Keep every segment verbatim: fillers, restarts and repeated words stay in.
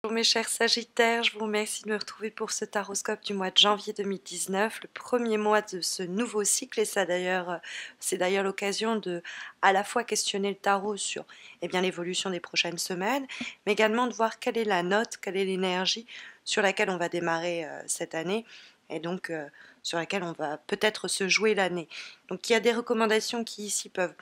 Bonjour mes chers Sagittaires, je vous remercie de me retrouver pour ce taroscope du mois de janvier deux mille dix-neuf, le premier mois de ce nouveau cycle, et ça d'ailleurs, c'est d'ailleurs l'occasion de à la fois questionner le tarot sur eh bien, l'évolution des prochaines semaines, mais également de voir quelle est la note, quelle est l'énergie sur laquelle on va démarrer euh, cette année, et donc euh, sur laquelle on va peut-être se jouer l'année. Donc il y a des recommandations qui ici peuvent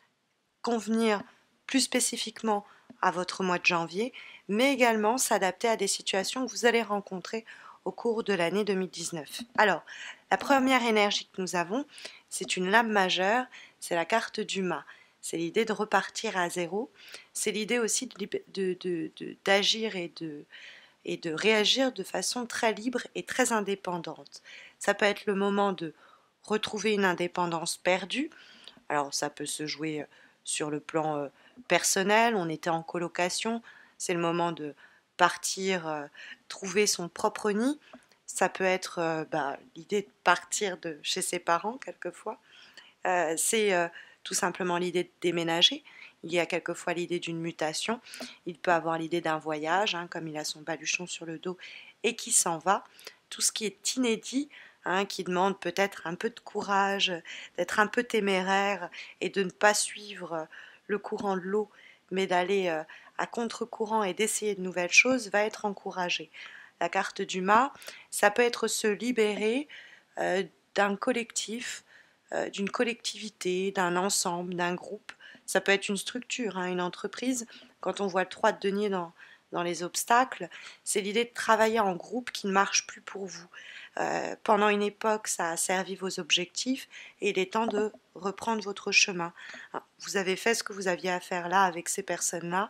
convenir plus spécifiquement à votre mois de janvier, mais également s'adapter à des situations que vous allez rencontrer au cours de l'année deux mille dix-neuf. Alors, la première énergie que nous avons, c'est une lame majeure, c'est la carte du mât. C'est l'idée de repartir à zéro, c'est l'idée aussi d'agir de, de, de, de, et, de, et de réagir de façon très libre et très indépendante. Ça peut être le moment de retrouver une indépendance perdue. Alors ça peut se jouer sur le plan euh, personnel, on était en colocation, c'est le moment de partir, euh, trouver son propre nid. Ça peut être euh, bah, l'idée de partir de chez ses parents quelquefois. Euh, c'est euh, tout simplement l'idée de déménager. Il y a quelquefois l'idée d'une mutation. Il peut avoir l'idée d'un voyage, hein, comme il a son baluchon sur le dos et qui s'en va. Tout ce qui est inédit, hein, qui demande peut-être un peu de courage, d'être un peu téméraire et de ne pas suivre le courant de l'eau, mais d'aller euh, à contre-courant et d'essayer de nouvelles choses, va être encouragé. La carte du mât, ça peut être se libérer euh, d'un collectif, euh, d'une collectivité, d'un ensemble, d'un groupe. Ça peut être une structure, hein, une entreprise. Quand on voit le trois de denier dans, dans les obstacles, c'est l'idée de travailler en groupe qui ne marche plus pour vous. Euh, pendant une époque, ça a servi vos objectifs et il est temps de reprendre votre chemin. Vous avez fait ce que vous aviez à faire là avec ces personnes-là.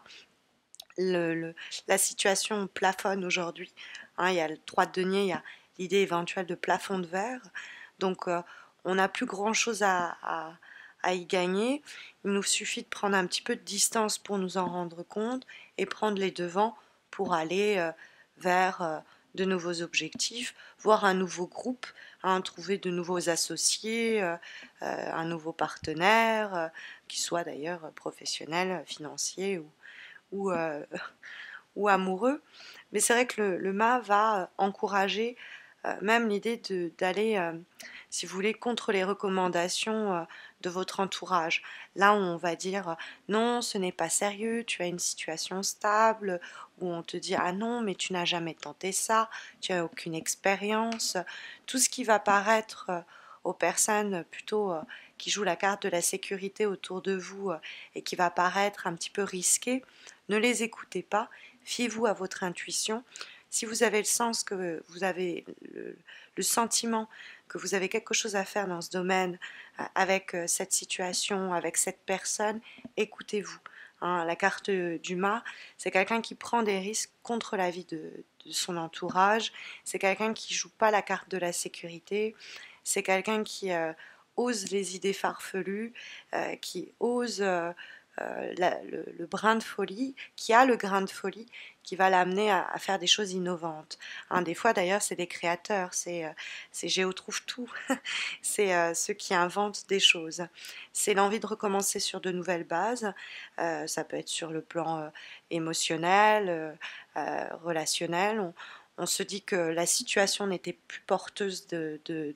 Le, le, la situation plafonne aujourd'hui. Hein, il y a le trois de denier, il y a l'idée éventuelle de plafond de verre. Donc, euh, on n'a plus grand-chose à, à, à y gagner. Il nous suffit de prendre un petit peu de distance pour nous en rendre compte et prendre les devants pour aller euh, vers euh, de nouveaux objectifs, voir un nouveau groupe, hein, trouver de nouveaux associés, euh, euh, un nouveau partenaire, euh, qui soit d'ailleurs professionnel, financier ou, ou, euh, ou amoureux. Mais c'est vrai que le, le mât va encourager euh, même l'idée d'aller, euh, si vous voulez, contre les recommandations euh, de votre entourage. Là, on va dire euh, non, ce n'est pas sérieux, tu as une situation stable, ou on te dit ah non, mais tu n'as jamais tenté ça, tu n'as aucune expérience. Tout ce qui va paraître euh, aux personnes plutôt euh, qui jouent la carte de la sécurité autour de vous euh, et qui va paraître un petit peu risqué, ne les écoutez pas, fiez-vous à votre intuition. Si vous avez le sens que vous avez le, le sentiment que vous avez quelque chose à faire dans ce domaine, euh, avec euh, cette situation, avec cette personne, écoutez-vous. Hein, la carte du mât, c'est quelqu'un qui prend des risques contre la vie de, de son entourage, c'est quelqu'un qui joue pas la carte de la sécurité, c'est quelqu'un qui euh, ose les idées farfelues, euh, qui ose euh, euh, la, le, le brin de folie, qui a le grain de folie, qui va l'amener à, à faire des choses innovantes. Hein, des fois d'ailleurs c'est des créateurs, c'est euh, Géo trouve tout, c'est euh, ceux qui inventent des choses. C'est l'envie de recommencer sur de nouvelles bases, euh, ça peut être sur le plan euh, émotionnel, euh, euh, relationnel. On, on se dit que la situation n'était plus porteuse de, de,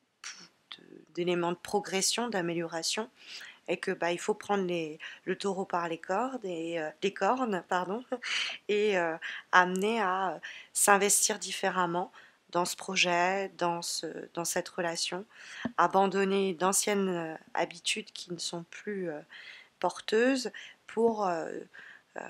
de d'éléments de progression, d'amélioration, et que bah, il faut prendre les, le taureau par les cordes et euh, les cornes, pardon, et euh, amener à euh, s'investir différemment dans ce projet, dans, ce, dans cette relation, abandonner d'anciennes euh, habitudes qui ne sont plus euh, porteuses pour euh, euh,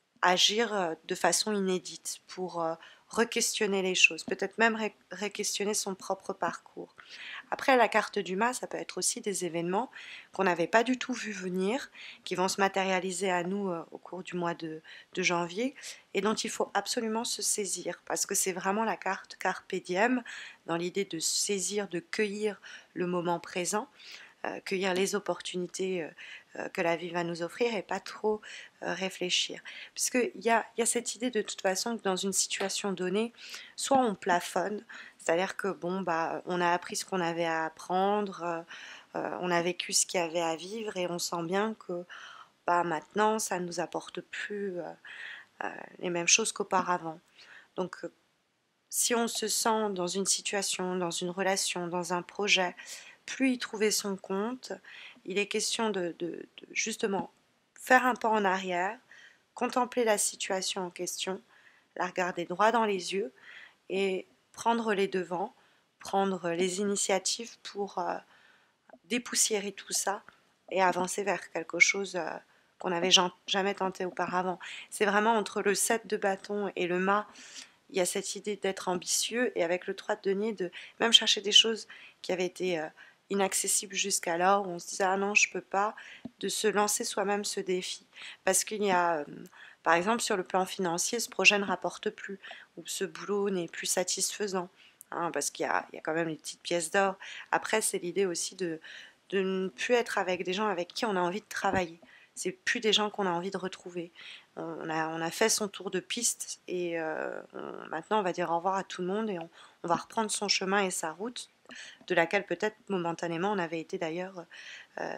agir de façon inédite, pour euh, re-questionner les choses, peut-être même re-questionner son propre parcours. Après, la carte du mât, ça peut être aussi des événements qu'on n'avait pas du tout vu venir, qui vont se matérialiser à nous euh, au cours du mois de, de janvier, et dont il faut absolument se saisir, parce que c'est vraiment la carte Carpe Diem, dans l'idée de saisir, de cueillir le moment présent, euh, cueillir les opportunités euh, euh, que la vie va nous offrir et pas trop euh, réfléchir. Puisqu'il y a, y a cette idée de toute façon que dans une situation donnée, soit on plafonne, c'est-à-dire que bon, bah, on a appris ce qu'on avait à apprendre, euh, euh, on a vécu ce qu'il y avait à vivre et on sent bien que bah, maintenant ça ne nous apporte plus euh, euh, les mêmes choses qu'auparavant. Donc euh, si on se sent dans une situation, dans une relation, dans un projet, plus y trouver son compte, il est question de, de, de justement faire un pas en arrière, contempler la situation en question, la regarder droit dans les yeux et prendre les devants, prendre les initiatives pour euh, dépoussiérer tout ça et avancer vers quelque chose euh, qu'on n'avait jamais tenté auparavant. C'est vraiment entre le sept de bâton et le mât, il y a cette idée d'être ambitieux, et avec le trois de denier, de même chercher des choses qui avaient été euh, inaccessibles jusqu'alors, où on se disait ah non, je peux pas, de se lancer soi-même ce défi. Parce qu'il y a, euh, par exemple, sur le plan financier, ce projet ne rapporte plus, ou ce boulot n'est plus satisfaisant, hein, parce qu'il y a, il y a quand même les petites pièces d'or. Après, c'est l'idée aussi de, de ne plus être avec des gens avec qui on a envie de travailler. C'est plus des gens qu'on a envie de retrouver. On a, on a fait son tour de piste et euh, on, maintenant on va dire au revoir à tout le monde et on, on va reprendre son chemin et sa route, de laquelle peut-être momentanément on avait été d'ailleurs euh,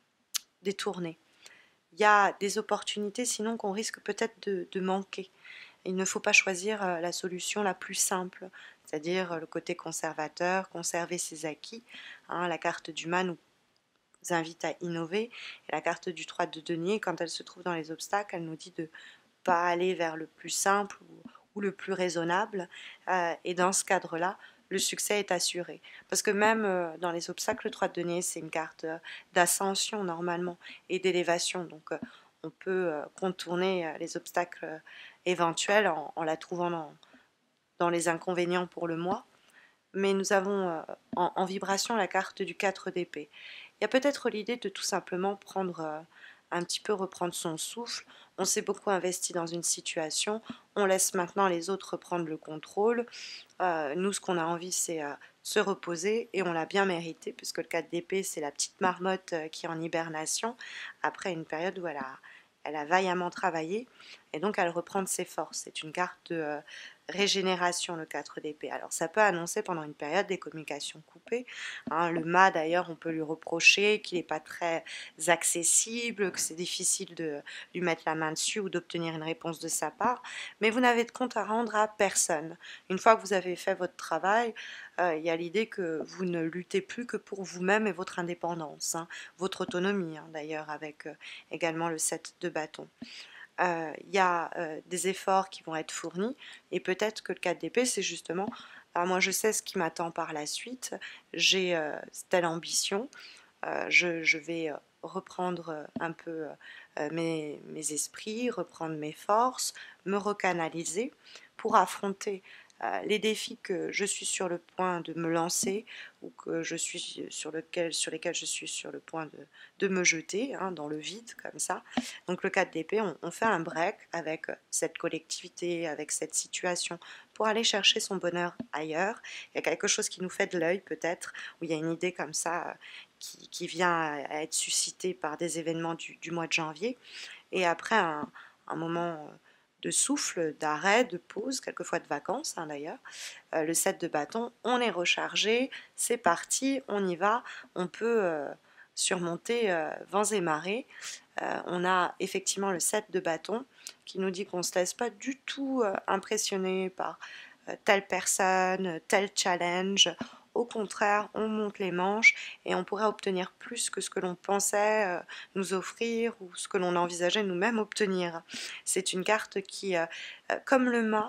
détourné. Il y a des opportunités sinon qu'on risque peut-être de, de manquer. Il ne faut pas choisir euh, la solution la plus simple, c'est-à-dire euh, le côté conservateur, conserver ses acquis. Hein, la carte du mât nous invite à innover, et la carte du trois de denier, quand elle se trouve dans les obstacles, elle nous dit de pas aller vers le plus simple ou, ou le plus raisonnable, euh, et dans ce cadre-là, le succès est assuré. Parce que même euh, dans les obstacles, le trois de denier, c'est une carte euh, d'ascension normalement et d'élévation, donc euh, on peut euh, contourner euh, les obstacles euh, éventuels en, en la trouvant dans, dans les inconvénients pour le mois. Mais nous avons euh, en, en vibration la carte du quatre d'épée. Il y a peut-être l'idée de tout simplement prendre euh, un petit peu reprendre son souffle. On s'est beaucoup investi dans une situation, on laisse maintenant les autres prendre le contrôle. Euh, nous, ce qu'on a envie, c'est euh, se reposer, et on l'a bien mérité, puisque le quatre d'épée, c'est la petite marmotte euh, qui est en hibernation, après une période où elle a, elle a vaillamment travaillé, et donc elle reprend de ses forces. C'est une carte de euh, régénération, le quatre d'épée. Alors ça peut annoncer pendant une période des communications coupées. Hein, le mât, d'ailleurs, on peut lui reprocher qu'il n'est pas très accessible, que c'est difficile de lui mettre la main dessus ou d'obtenir une réponse de sa part, mais vous n'avez de compte à rendre à personne. Une fois que vous avez fait votre travail, euh, il y a l'idée que vous ne luttez plus que pour vous-même et votre indépendance, hein, votre autonomie, hein, d'ailleurs, avec euh, également le sept de bâton. Il euh, y a euh, des efforts qui vont être fournis, et peut-être que le quatre d'épée, c'est justement, ah, moi je sais ce qui m'attend par la suite, j'ai euh, telle ambition, euh, je, je, vais euh, reprendre un peu euh, mes, mes esprits, reprendre mes forces, me recanaliser pour affronter euh, les défis que je suis sur le point de me lancer, ou que je suis sur, lequel, sur lesquels je suis sur le point de, de me jeter, hein, dans le vide comme ça. Donc le quatre d'épée, on, on fait un break avec cette collectivité, avec cette situation, pour aller chercher son bonheur ailleurs. Il y a quelque chose qui nous fait de l'œil peut-être, où il y a une idée comme ça qui, qui vient à être suscitée par des événements du, du mois de janvier, et après un, un moment de souffle, d'arrêt, de pause, quelquefois de vacances, hein, d'ailleurs, euh, le sept de bâton, on est rechargé, c'est parti, on y va, on peut euh, surmonter euh, vents et marées. Euh, on a effectivement le sept de bâton qui nous dit qu'on ne se laisse pas du tout euh, impressionner par euh, telle personne, tel challenge. Au contraire, on monte les manches et on pourrait obtenir plus que ce que l'on pensait euh, nous offrir, ou ce que l'on envisageait nous-mêmes obtenir. C'est une carte qui, euh, euh, comme le mât,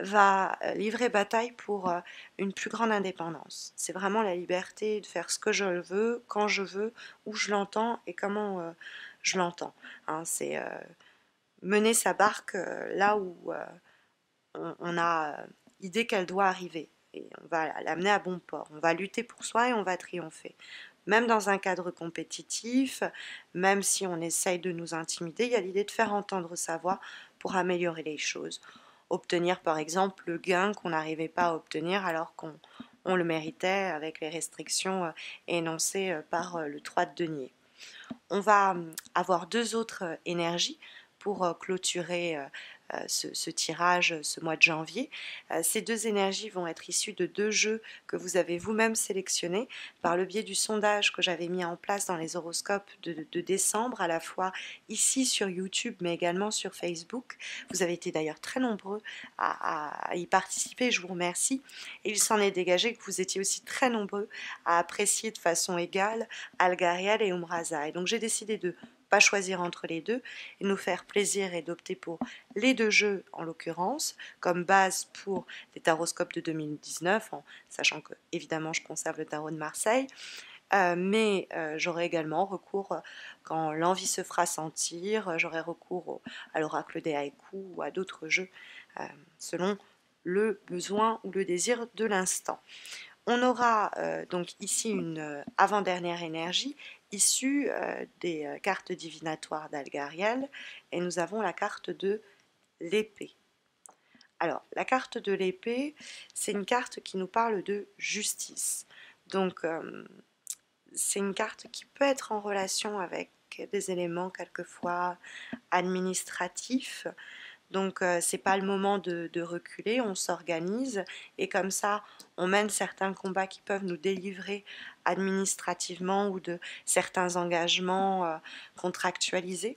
va livrer bataille pour euh, une plus grande indépendance. C'est vraiment la liberté de faire ce que je veux, quand je veux, où je l'entends et comment euh, je l'entends. Hein, c'est euh, mener sa barque euh, là où euh, on, on a euh, idée qu'elle doit arriver. Et on va l'amener à bon port. On va lutter pour soi et on va triompher. Même dans un cadre compétitif, même si on essaye de nous intimider, il y a l'idée de faire entendre sa voix pour améliorer les choses. Obtenir par exemple le gain qu'on n'arrivait pas à obtenir alors qu'on on le méritait, avec les restrictions euh, énoncées euh, par euh, le trois de denier. On va avoir deux autres énergies pour euh, clôturer euh, euh, ce, ce tirage ce mois de janvier. Euh, ces deux énergies vont être issues de deux jeux que vous avez vous-même sélectionnés par le biais du sondage que j'avais mis en place dans les horoscopes de, de décembre, à la fois ici sur YouTube mais également sur Facebook. Vous avez été d'ailleurs très nombreux à, à y participer, je vous remercie. Et il s'en est dégagé que vous étiez aussi très nombreux à apprécier de façon égale Algariel et Umraza. Et donc j'ai décidé de pas choisir entre les deux et nous faire plaisir et d'opter pour les deux jeux en l'occurrence comme base pour les taroscopes de deux mille dix-neuf, en sachant que évidemment je conserve le tarot de Marseille, euh, mais euh, j'aurai également recours, euh, quand l'envie se fera sentir, euh, j'aurai recours au, à l'oracle des haïkus ou à d'autres jeux euh, selon le besoin ou le désir de l'instant. On aura euh, donc ici une euh, avant-dernière énergie issue euh, des euh, cartes divinatoires d'Algariel et nous avons la carte de l'épée. Alors, la carte de l'épée, c'est une carte qui nous parle de justice. Donc, euh, c'est une carte qui peut être en relation avec des éléments quelquefois administratifs. Donc euh, c'est pas le moment de, de reculer, on s'organise et comme ça on mène certains combats qui peuvent nous délivrer administrativement ou de certains engagements euh, contractualisés.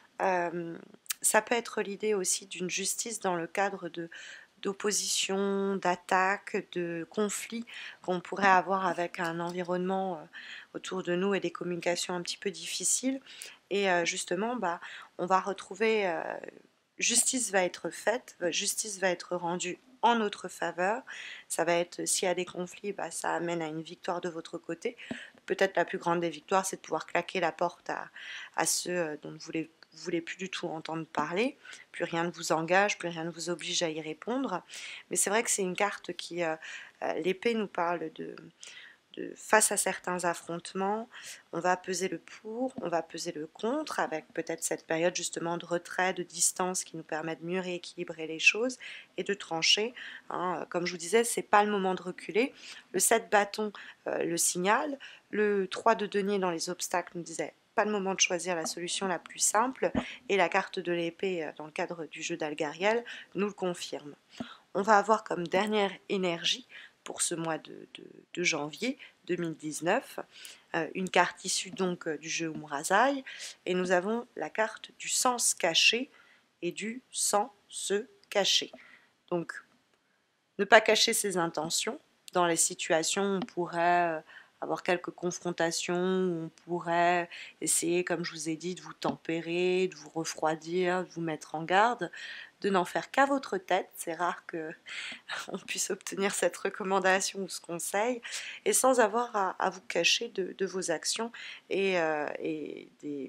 Euh, ça peut être l'idée aussi d'une justice dans le cadre de d'opposition, d'attaques, de conflits qu'on pourrait avoir avec un environnement euh, autour de nous et des communications un petit peu difficiles. Et euh, justement, bah, on va retrouver euh, justice va être faite, justice va être rendue en notre faveur. Ça va être, s'il y a des conflits, bah, ça amène à une victoire de votre côté. Peut-être la plus grande des victoires, c'est de pouvoir claquer la porte à, à ceux dont vous voulez, vous voulez plus du tout entendre parler. Plus rien ne vous engage, plus rien ne vous oblige à y répondre. Mais c'est vrai que c'est une carte qui, euh, l'épée nous parle de... De, face à certains affrontements, on va peser le pour, on va peser le contre, avec peut-être cette période justement de retrait, de distance qui nous permet de mieux rééquilibrer les choses et de trancher. Hein. Comme je vous disais, c'est pas le moment de reculer. Le sept bâton euh, le signale, le trois de denier dans les obstacles nous disait pas le moment de choisir la solution la plus simple, et la carte de l'épée dans le cadre du jeu d'Algariel nous le confirme. On va avoir comme dernière énergie pour ce mois de, de, de janvier deux mille dix-neuf, euh, une carte issue donc du jeu Umrazai, et nous avons la carte du sens caché et du sans se cacher. Donc, ne pas cacher ses intentions. Dans les situations où on pourrait avoir quelques confrontations, où on pourrait essayer, comme je vous ai dit, de vous tempérer, de vous refroidir, de vous mettre en garde, de n'en faire qu'à votre tête. C'est rare qu'on puisse obtenir cette recommandation ou ce conseil, et sans avoir à, à vous cacher de, de vos actions et, euh, et des...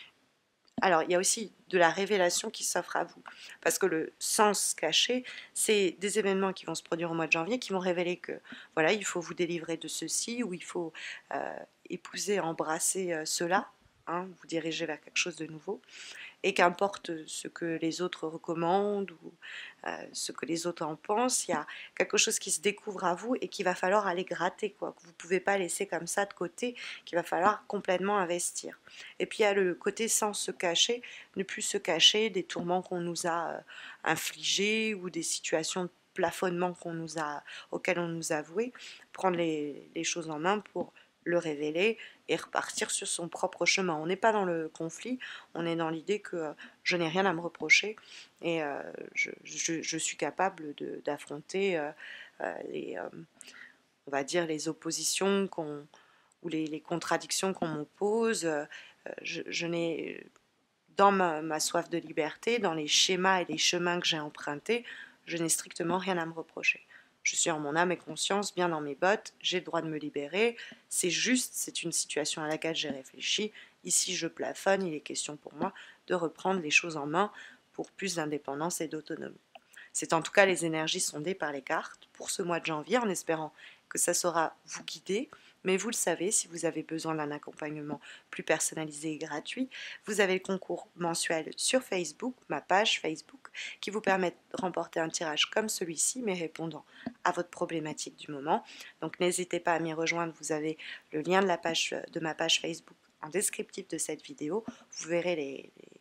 Alors, il y a aussi de la révélation qui s'offre à vous, parce que le sens caché, c'est des événements qui vont se produire au mois de janvier, qui vont révéler que, voilà, il faut vous délivrer de ceci, ou il faut euh, épouser, embrasser euh, cela, hein, vous diriger vers quelque chose de nouveau, et qu'importe ce que les autres recommandent ou euh, ce que les autres en pensent, il y a quelque chose qui se découvre à vous et qu'il va falloir aller gratter, quoi, que vous ne pouvez pas laisser comme ça de côté, qu'il va falloir complètement investir. Et puis il y a le côté sans se cacher, ne plus se cacher des tourments qu'on nous a euh, infligés ou des situations de plafonnement qu'on nous a, auxquelles on nous a voué, prendre les, les choses en main pour le révéler et repartir sur son propre chemin. On n'est pas dans le conflit, on est dans l'idée que euh, je n'ai rien à me reprocher et euh, je, je, je suis capable d'affronter euh, euh, les, euh, on va dire, les oppositions qu'on, ou les, les contradictions qu'on m'oppose. Euh, je, je n'ai, dans ma, ma soif de liberté, dans les schémas et les chemins que j'ai empruntés, je n'ai strictement rien à me reprocher. Je suis en mon âme et conscience, bien dans mes bottes, j'ai le droit de me libérer, c'est juste, c'est une situation à laquelle j'ai réfléchi, ici je plafonne, il est question pour moi de reprendre les choses en main pour plus d'indépendance et d'autonomie. C'est en tout cas les énergies sondées par les cartes pour ce mois de janvier, en espérant que ça saura vous guider. Mais vous le savez, si vous avez besoin d'un accompagnement plus personnalisé et gratuit, vous avez le concours mensuel sur Facebook, ma page Facebook, qui vous permet de remporter un tirage comme celui-ci, mais répondant à votre problématique du moment. Donc n'hésitez pas à m'y rejoindre, vous avez le lien de, la page, de ma page Facebook en descriptif de cette vidéo. Vous verrez les, les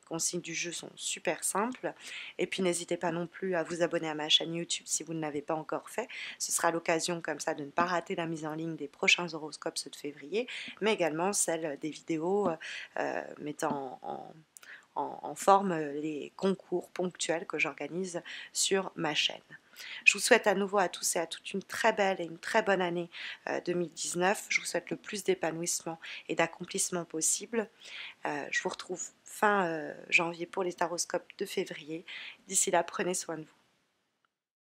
consignes du jeu sont super simples. Et puis n'hésitez pas non plus à vous abonner à ma chaîne YouTube si vous ne l'avez pas encore fait. Ce sera l'occasion comme ça de ne pas rater la mise en ligne des prochains horoscopes ceux de février, mais également celle des vidéos euh, mettant en, en, en forme les concours ponctuels que j'organise sur ma chaîne. Je vous souhaite à nouveau à tous et à toutes une très belle et une très bonne année euh, deux mille dix-neuf. Je vous souhaite le plus d'épanouissement et d'accomplissement possible. Euh, je vous retrouve fin euh, janvier pour les taroscopes de février. D'ici là, prenez soin de vous.